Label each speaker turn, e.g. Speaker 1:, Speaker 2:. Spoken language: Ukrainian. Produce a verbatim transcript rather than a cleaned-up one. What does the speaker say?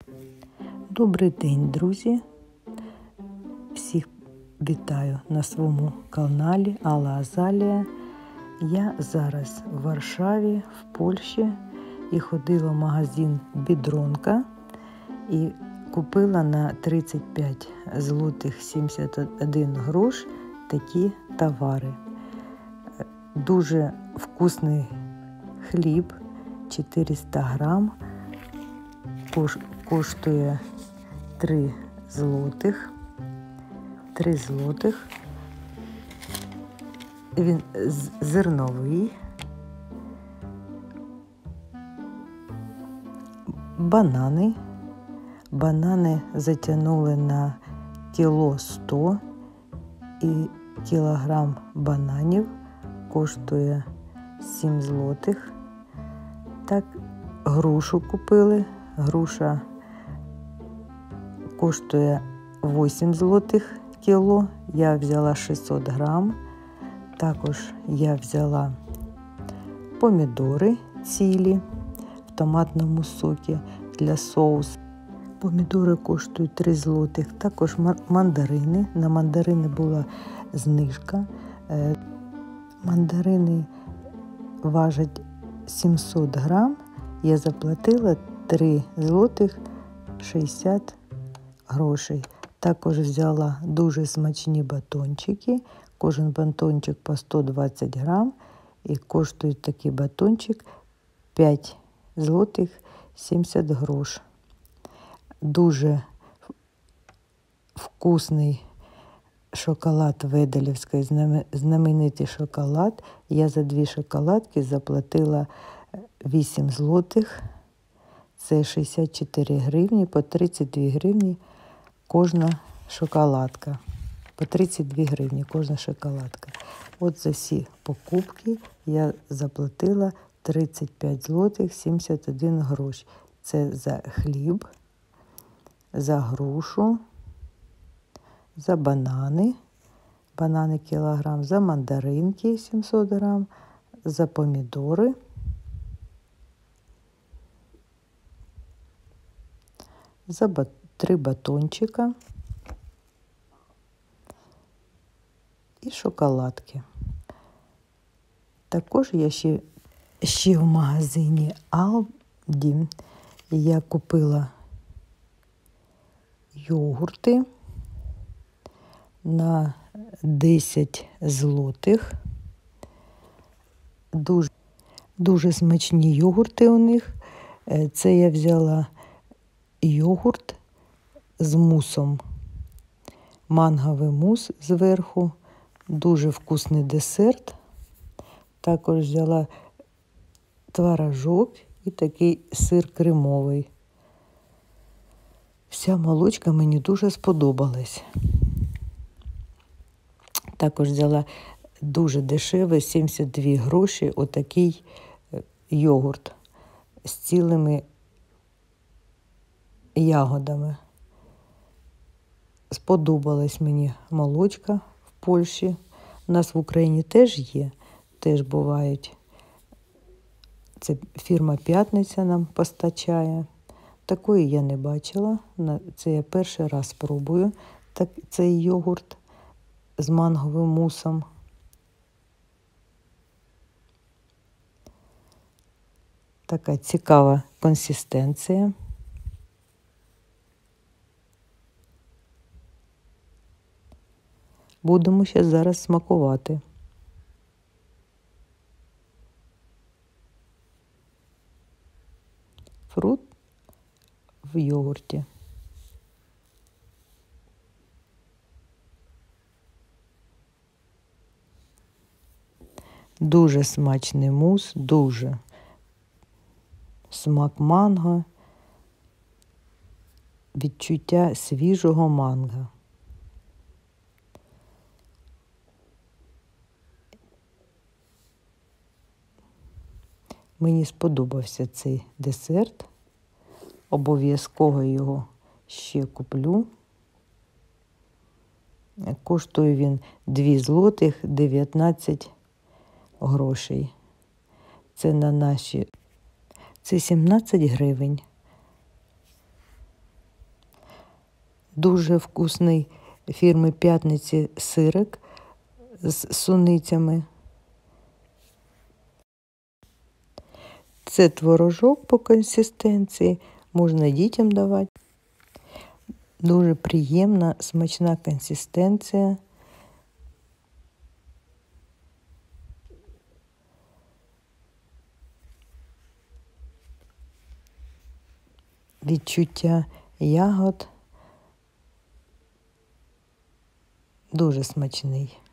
Speaker 1: Добрий день, друзі! Всіх вітаю на своєму каналі Алла Азалія. Я зараз в Варшаві, в Польщі, і ходила в магазин Бідронка і купила на тридцять п'ять злотих сімдесят один грош такі товари. Дуже вкусний хліб, чотириста грам, коштує три злотих. три злотих. Він зерновий. Банани. Банани затягнули на кіло сто, і кілограм бананів коштує сім злотих. Так, грушу купили. Груша коштує вісім злотих кіло. Я взяла шістсот грам. Також я взяла помідори цілі в томатному сокі для соусу. Помідори коштують три злотих. Також мандарини. На мандарини була знижка. Мандарини важать сімсот грам. Я заплатила три злотих шістдесят грошей. Також взяла дуже смачні батончики. Кожен батончик по сто двадцять грам. І коштує такий батончик п'ять злотих сімдесят грош. Дуже вкусний шоколад Веделівський, знаменитий шоколад. Я за дві шоколадки заплатила вісім злотих. Це шістдесят чотири гривні, по тридцять дві гривні кожна шоколадка. По тридцять дві гривні кожна шоколадка. От за всі покупки я заплатила тридцять п'ять злотих сімдесят один грош. Це за хліб, за грушу, за банани, банани кілограм, за мандаринки сімсот грам, за помідори, за бат... три батончика і шоколадки. Також я ще, ще в магазині Алді я купила йогурти на десять злотих. Дуже, дуже смачні йогурти у них. Це я взяла йогурт з мусом. Манговий мус зверху. Дуже вкусний десерт. Також взяла творожок і такий сир кремовий. Вся молочка мені дуже сподобалась. Також взяла дуже дешевий, сімдесят дві гроші, отакий йогурт з цілими ягодами. Сподобалась мені молочка в Польщі. У нас в Україні теж є, теж бувають. Це фірма «П'ятниця» нам постачає. Такої я не бачила. Це я перший раз спробую так, цей йогурт з манговим мусом. Така цікава консистенція. Будемо ще зараз смакувати. Фрукт в йогурті. Дуже смачний мус, дуже. Смак манго, відчуття свіжого манго. Мені сподобався цей десерт. Обов'язково його ще куплю. Коштує він два злотих дев'ятнадцять грошей. Це на наші, це сімнадцять гривень. Дуже вкусний фірми П'ятниці сирик з суницями. Це творожок по консистенції, можна дітям давати. Дуже приємна, смачна консистенція. Відчуття ягод дуже смачний.